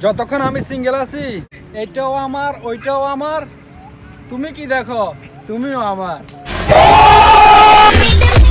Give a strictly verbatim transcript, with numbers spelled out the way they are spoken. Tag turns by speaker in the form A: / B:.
A: যতক্ষণ আমি সিঙ্গেল আছি এটাও আমার ওইটাও আমার। তুমি কি দেখো? তুমিও আমার।